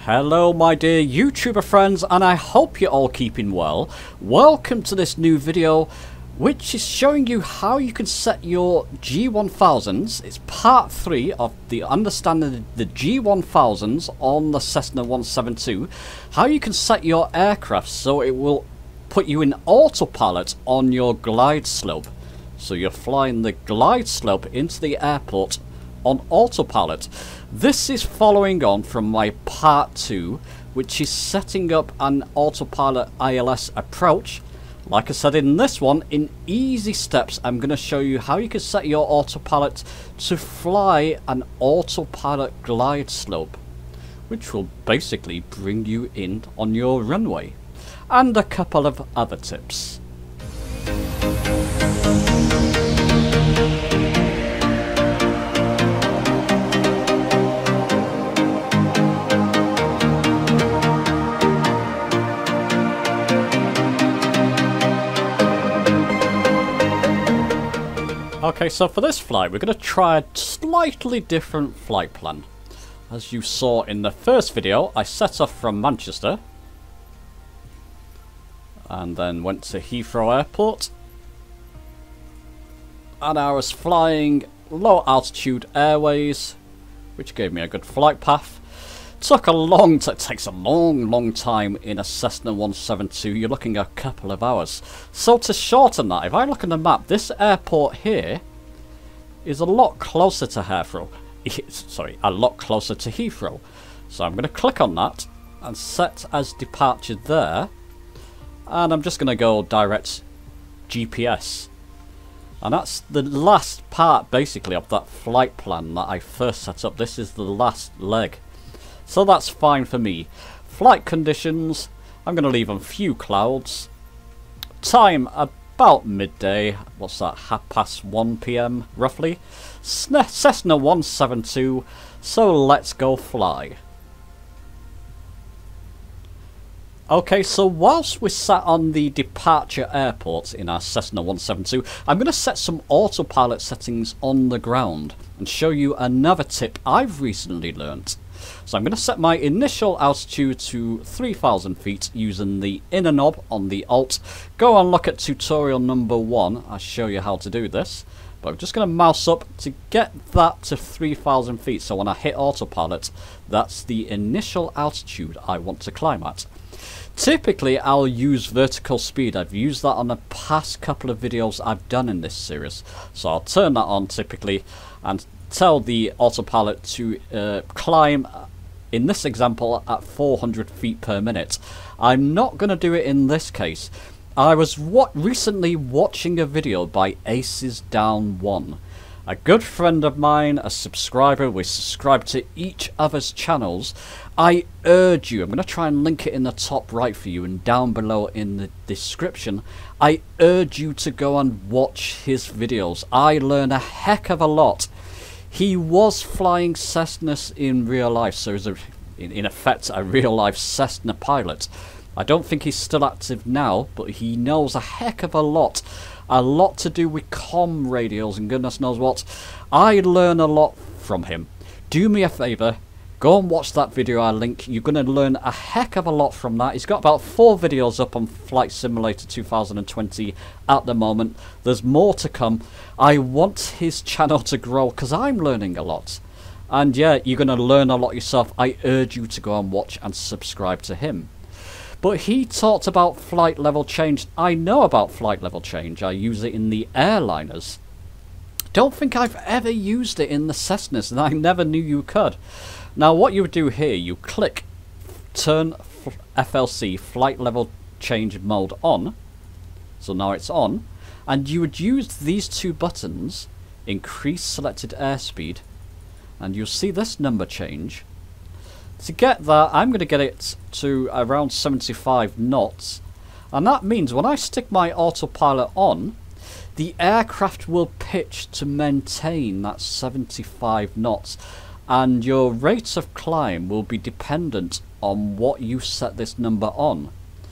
Hello my dear YouTuber friends, and I hope you're all keeping well. Welcome to this new video which is showing you how you can set your G1000s. It's part 3 of the understanding the G1000s on the Cessna 172. How you can set your aircraft so it will put you in autopilot on your glide slope. So you're flying the glide slope into the airport on autopilot. This is following on from my part 2, which is setting up an autopilot ILS approach. Like I said in this one, in easy steps I'm going to show you how you can set your autopilot to fly an autopilot glide slope, which will basically bring you in on your runway, and a couple of other tips. Okay, so for this flight we're going to try a slightly different flight plan. As you saw in the first video, I set off from Manchester and then went to Heathrow Airport, and I was flying low altitude airways, which gave me a good flight path. Took a long time. It takes a long time in a Cessna 172. You're looking at a couple of hours. So to shorten that, if I look at the map, this airport here is a lot closer to Heathrow. Sorry, a lot closer to Heathrow. So I'm going to click on that and set as departure there. And I'm just going to go direct GPS. And that's the last part, basically, of that flight plan that I first set up. This is the last leg. So that's fine for me. Flight conditions, I'm going to leave on few clouds. Time about midday. What's that? 1:30 PM roughly. Cessna 172. So let's go fly. Okay, so whilst we're sat on the departure airport in our Cessna 172, I'm going to set some autopilot settings on the ground and show you another tip I've recently learnt. So I'm going to set my initial altitude to 3,000 feet using the inner knob on the Alt. Go and look at tutorial number 1. I'll show you how to do this. But I'm just going to mouse up to get that to 3,000 feet. So when I hit autopilot, that's the initial altitude I want to climb at. Typically I'll use vertical speed. I've used that on the past couple of videos I've done in this series. So I'll turn that on typically and tell the autopilot to climb, in this example, at 400 feet per minute. I'm not going to do it in this case. I was recently watching a video by AcesDwn1, a good friend of mine, a subscriber. We subscribe to each other's channels. I urge you, I'm going to try and link it in the top right for you and down below in the description. I urge you to go and watch his videos. I learn a heck of a lot. He was flying Cessnas in real life, so he's in effect a real life Cessna pilot. I don't think he's still active now, but he knows a heck of a lot to do with comm radios and goodness knows what. I learn a lot from him. Do me a favour, go and watch that video I link. You're going to learn a heck of a lot from that. He's got about 4 videos up on Flight Simulator 2020 at the moment. There's more to come. I want his channel to grow because I'm learning a lot. And yeah, you're going to learn a lot yourself. I urge you to go and watch and subscribe to him. But he talked about flight level change. I know about flight level change. I use it in the airliners. Don't think I've ever used it in the Cessnas, and I never knew you could. Now what you would do here, you click turn FLC flight level change mode on. So now it's on, and you would use these 2 buttons, increase selected airspeed, and you'll see this number change. To get that, I'm going to get it to around 75 knots, and that means when I stick my autopilot on, the aircraft will pitch to maintain that 75 knots. And your rate of climb will be dependent on what you set this number on.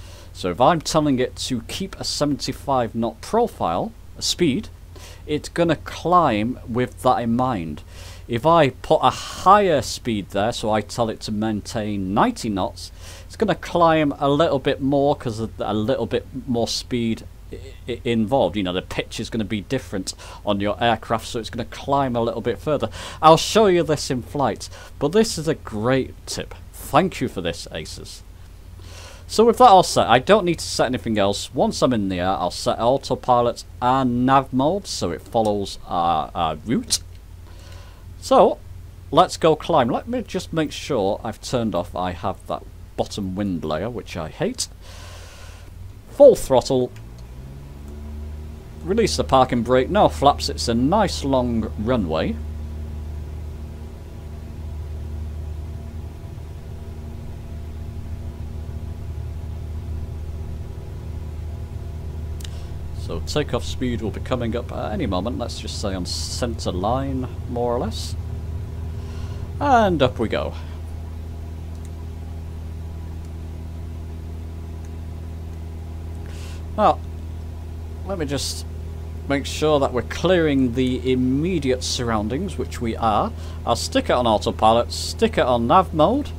So if I'm telling it to keep a 75 knot profile, a speed, it's going to climb with that in mind. If I put a higher speed there, so I tell it to maintain 90 knots, it's going to climb a little bit more because of a little bit more speed involved. You know, the pitch is going to be different on your aircraft, so it's going to climb a little bit further. I'll show you this in flight, but this is a great tip. Thank you for this, Aces. So with that all set, I don't need to set anything else. Once I'm in the air, I'll set autopilot and nav mode so it follows our route. So let's go climb. Let me just make sure I've turned off. I have that bottom wind layer, which I hate. Full throttle. Release the parking brake. No flaps. It's a nice long runway. So takeoff speed will be coming up at any moment. Let's just say on centre line, more or less. And up we go. Now, let me just make sure that we're clearing the immediate surroundings, which we are. I'll stick it on autopilot, stick it on nav mode.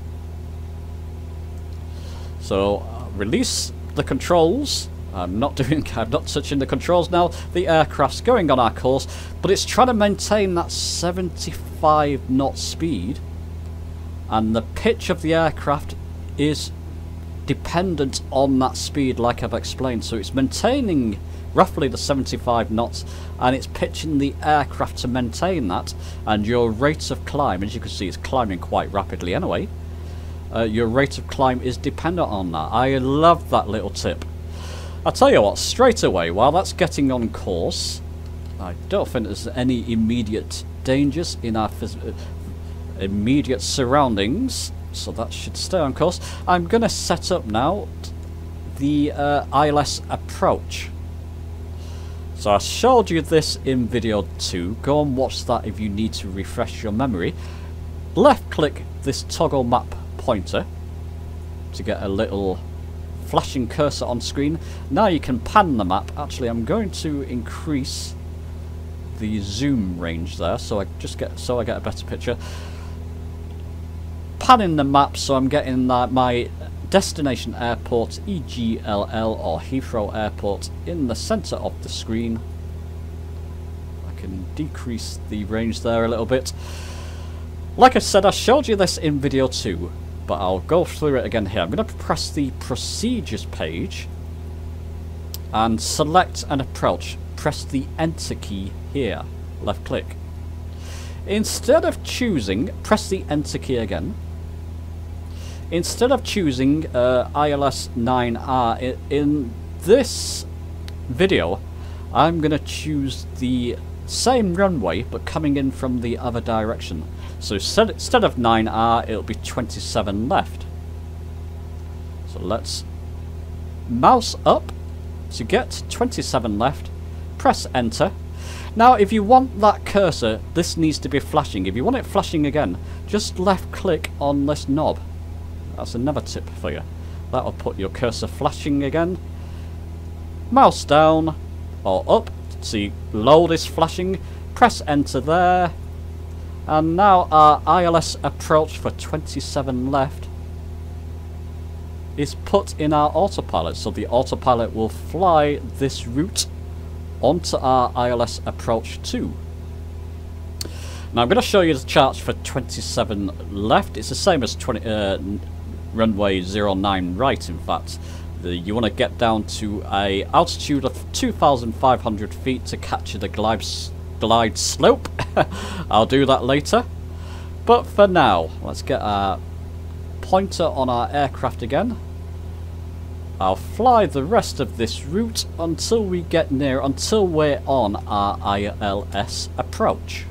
So, release the controls. I'm not touching the controls now. The aircraft's going on our course, but it's trying to maintain that 75 knot speed, and the pitch of the aircraft is dependent on that speed, like I've explained. So it's maintaining roughly the 75 knots, and it's pitching the aircraft to maintain that, and your rate of climb, as you can see, it's climbing quite rapidly anyway. Your rate of climb is dependent on that. I love that little tip. I'll tell you what, straight away, while that's getting on course, I don't think there's any immediate dangers in our immediate surroundings, so that should stay on course. I'm going to set up now the ILS approach. So I showed you this in video 2. Go and watch that if you need to refresh your memory. Left click this toggle map pointer to get a little flashing cursor on screen. Now you can pan the map. Actually, I'm going to increase the zoom range there, so I get a better picture. Panning the map, so I'm getting my destination airport, EGLL or Heathrow Airport, in the centre of the screen. I can decrease the range there a little bit. Like I said, I showed you this in video 2. But I'll go through it again here. I'm going to press the procedures page and select an approach. Press the enter key here. Left click. Instead of choosing, press the enter key again. Instead of choosing ILS 9R in this video, I'm going to choose the same runway but coming in from the other direction. So instead of 9R, it'll be 27 left. So let's mouse up to get 27 left. Press enter. Now if you want that cursor, this needs to be flashing. If you want it flashing again, just left click on this knob. That's another tip for you. That'll put your cursor flashing again. Mouse down or up. See, load is flashing. Press enter there. And now our ILS approach for 27 left is put in our autopilot. So the autopilot will fly this route onto our ILS approach 2. Now I'm going to show you the charts for 27 left. It's the same as runway 09 right, in fact. You want to get down to a altitude of 2,500 feet to capture the glide slope. I'll do that later. But for now, let's get our pointer on our aircraft again. I'll fly the rest of this route until we get until we're on our ILS approach.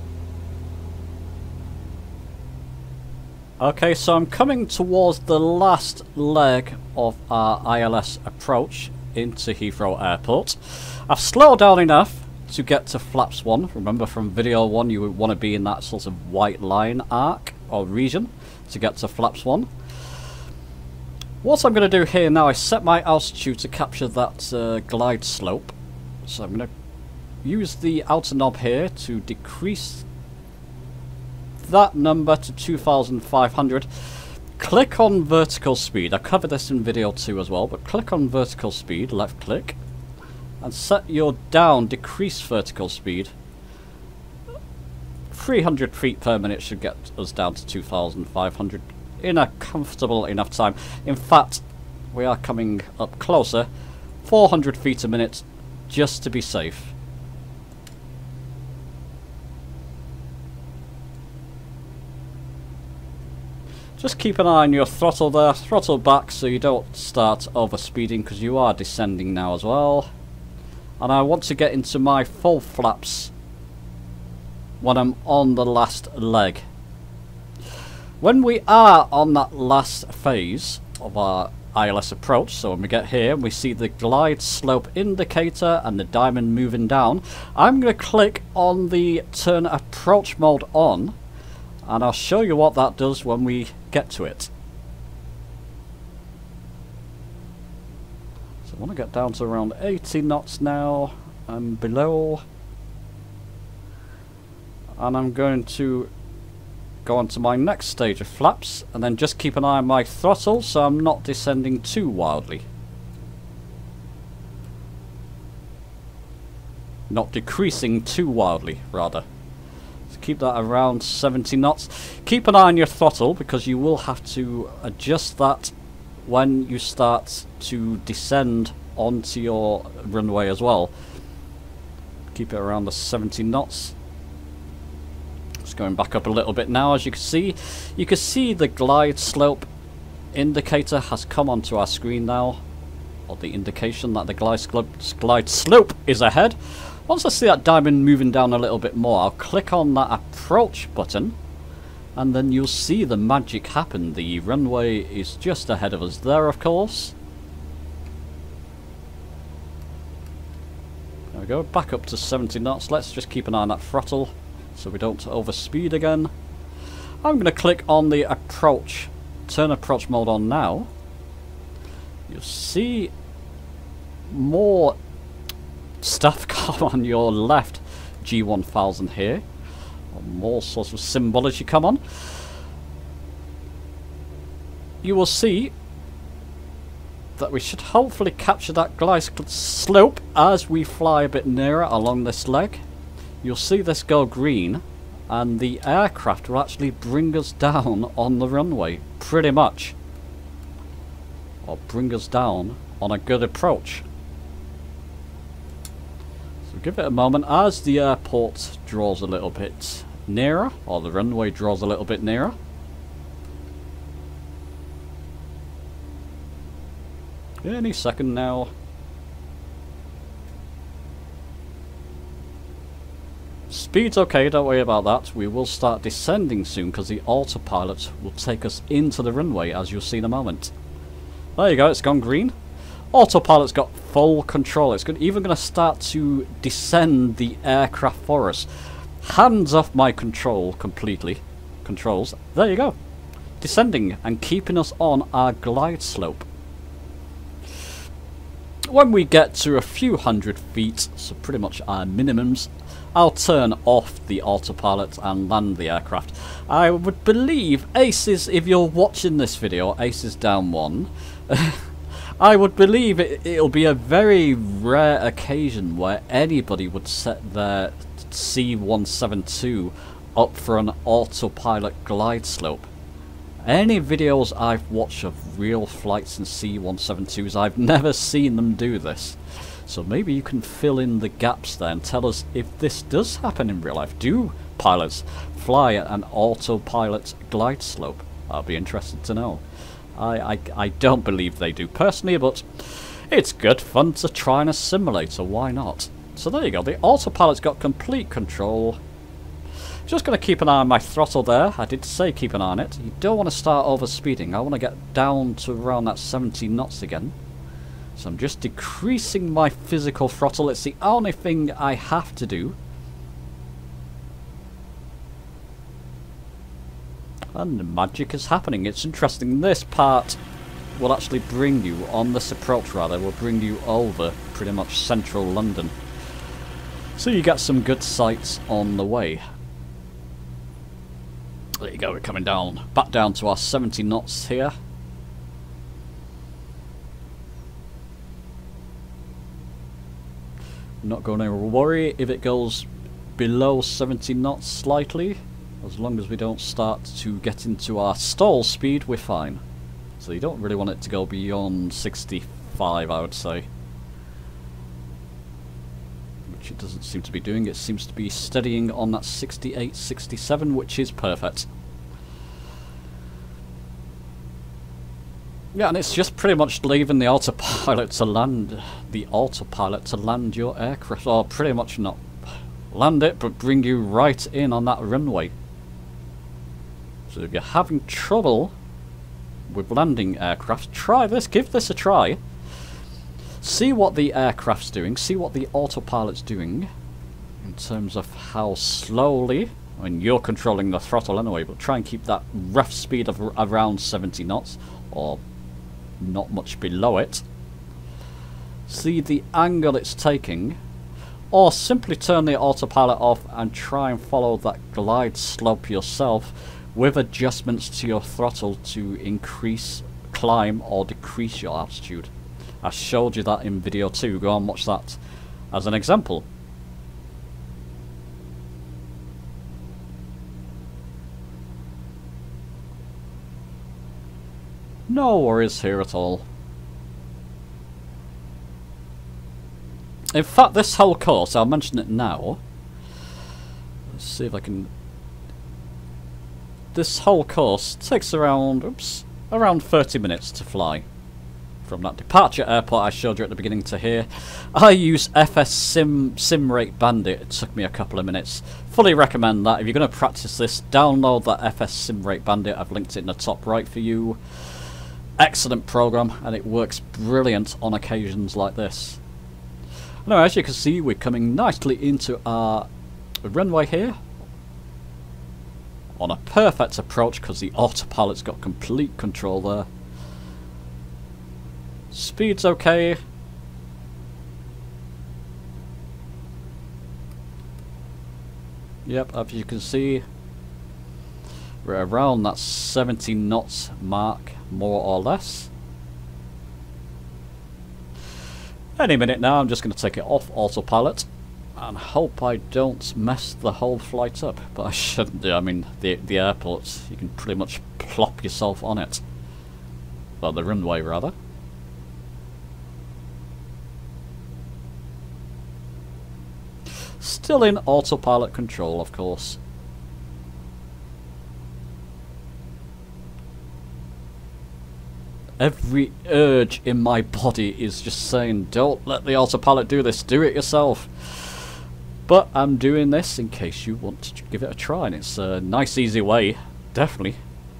Okay, so I'm coming towards the last leg of our ILS approach into Heathrow Airport. I've slowed down enough to get to flaps 1. Remember from video 1 you would want to be in that sort of white line arc or region to get to flaps 1. What I'm going to do here now is set my altitude to capture that glide slope. So I'm going to use the outer knob here to decrease that number to 2,500. Click on vertical speed. I covered this in video 2 as well, but click on vertical speed, left click, and set your decrease vertical speed. 300 feet per minute should get us down to 2,500 in a comfortable enough time. In fact, we are coming up closer, 400 feet a minute, just to be safe. Just keep an eye on your throttle there, throttle back so you don't start overspeeding, because you are descending now as well. And I want to get into my full flaps when I'm on the last leg. When we are on that last phase of our ILS approach, so when we get here we see the glide slope indicator and the diamond moving down, I'm going to click on the turn approach mode on, and I'll show you what that does when we get to it. So I want to get down to around 80 knots now and below, and I'm going to go on to my next stage of flaps, and then just keep an eye on my throttle so I'm not descending too wildly. Not decreasing too wildly, rather. So keep that around 70 knots. Keep an eye on your throttle, because you will have to adjust that when you start to descend onto your runway as well. Keep it around the 70 knots. Going back up a little bit now, as you can see the glide slope indicator has come onto our screen now, or the indication that the glide slope is ahead. Once I see that diamond moving down a little bit more, I'll click on that approach button, and then you'll see the magic happen. The runway is just ahead of us there, of course. There we go, back up to 70 knots. Let's just keep an eye on that throttle so we don't overspeed again. I'm going to click on the approach, turn approach mode on now. You'll see more stuff come on your left G1000 here. More sorts of symbology come on. You will see that we should hopefully capture that glide slope as we fly a bit nearer along this leg. You'll see this go green, and the aircraft will actually bring us down on the runway, pretty much. Or bring us down on a good approach. So give it a moment as the airport draws a little bit nearer, or the runway draws a little bit nearer. Any second now. Speed's okay, don't worry about that. We will start descending soon because the autopilot will take us into the runway, as you'll see in a moment. There you go, it's gone green. Autopilot's got full control. It's even going to start to descend the aircraft for us. Hands off my controls. There you go. Descending and keeping us on our glide slope. When we get to a few hundred feet, so pretty much our minimums, I'll turn off the autopilot and land the aircraft. I would believe Aces, if you're watching this video, AcesDwn1, I would believe it'll be a very rare occasion where anybody would set their C-172 up for an autopilot glide slope. Any videos I've watched of real flights in C-172's, I've never seen them do this. So maybe you can fill in the gaps there and tell us if this does happen in real life. Do pilots fly an autopilot glide slope? I'll be interested to know. I don't believe they do personally, but it's good fun to try in a simulator, why not? So there you go, the autopilot's got complete control. Just going to keep an eye on my throttle there. I did say keep an eye on it. You don't want to start overspeeding. I want to get down to around that 70 knots again. So I'm just decreasing my physical throttle. It's the only thing I have to do. And the magic is happening. It's interesting. This part will actually bring you, on this approach rather, will bring you over pretty much central London. So you get some good sights on the way. There you go, we're coming down, back down to our 70 knots here. Not going to worry if it goes below 70 knots slightly. As long as we don't start to get into our stall speed, we're fine. So you don't really want it to go beyond 65, I would say. Which it doesn't seem to be doing. It seems to be steadying on that 68, 67, which is perfect. Yeah, and it's just pretty much leaving the autopilot to land your aircraft, or pretty much not land it, but bring you right in on that runway. So if you're having trouble with landing aircraft, try this, give this a try. See what the aircraft's doing, see what the autopilot's doing in terms of how slowly, I mean you're controlling the throttle anyway, but try and keep that rough speed of around 70 knots, or not much below it. See the angle it's taking, or simply turn the autopilot off and try and follow that glide slope yourself with adjustments to your throttle to increase, climb or decrease your altitude. I showed you that in video 2, go and watch that as an example. No worries here at all. In fact, this whole course, I'll mention it now. Let's see if I can... This whole course takes around, around 30 minutes to fly. From that departure airport I showed you at the beginning to here. I use FS Simrate Bandit. It took me a couple of minutes. Fully recommend that. If you're going to practice this, download that FS Simrate Bandit. I've linked it in the top right for you. Excellent program, and it works brilliant on occasions like this. Now, as you can see, we're coming nicely into our runway here. On a perfect approach, because the autopilot's got complete control there. Speed's okay. Yep, as you can see, we're around that 70 knots mark, more or less. Any minute now, I'm just going to take it off autopilot and hope I don't mess the whole flight up. But I shouldn't do. I mean, the airport, you can pretty much plop yourself on it. Well, the runway rather. Still in autopilot control, of course. Every urge in my body is just saying, don't let the autopilot do this, do it yourself. But I'm doing this in case you want to give it a try, and it's a nice easy way, definitely,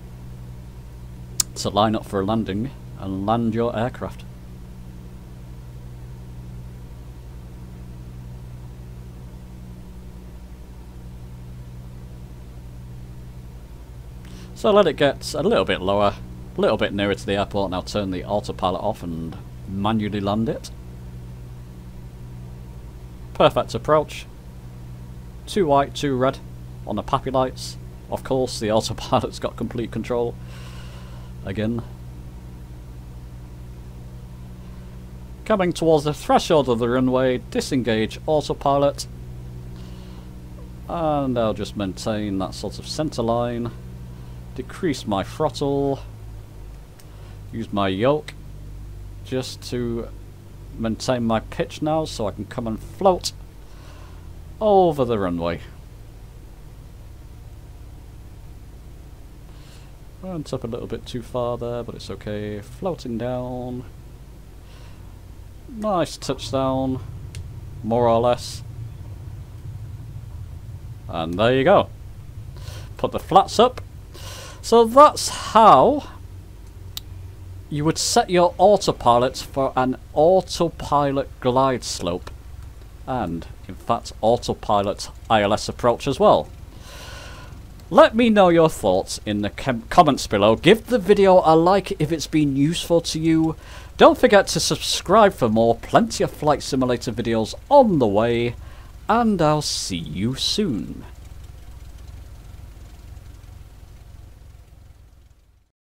to line up for a landing and land your aircraft. So let it get a little bit lower, a little bit nearer to the airport. Now turn the autopilot off and manually land it. Perfect approach. 2 white, 2 red on the PAPI lights. Of course, the autopilot's got complete control. Again. Coming towards the threshold of the runway, disengage autopilot. And I'll just maintain that sort of centre line. Decrease my throttle. Use my yoke just to maintain my pitch now, so I can come and float over the runway. Went up a little bit too far there, but it's okay. Floating down. Nice touchdown, more or less. And there you go. Put the flaps up. So that's how you would set your autopilot for an autopilot glide slope, and in fact autopilot ILS approach as well. Let me know your thoughts in the comments below. Give the video a like if it's been useful to you. Don't forget to subscribe for more. Plenty of flight simulator videos on the way, and I'll see you soon.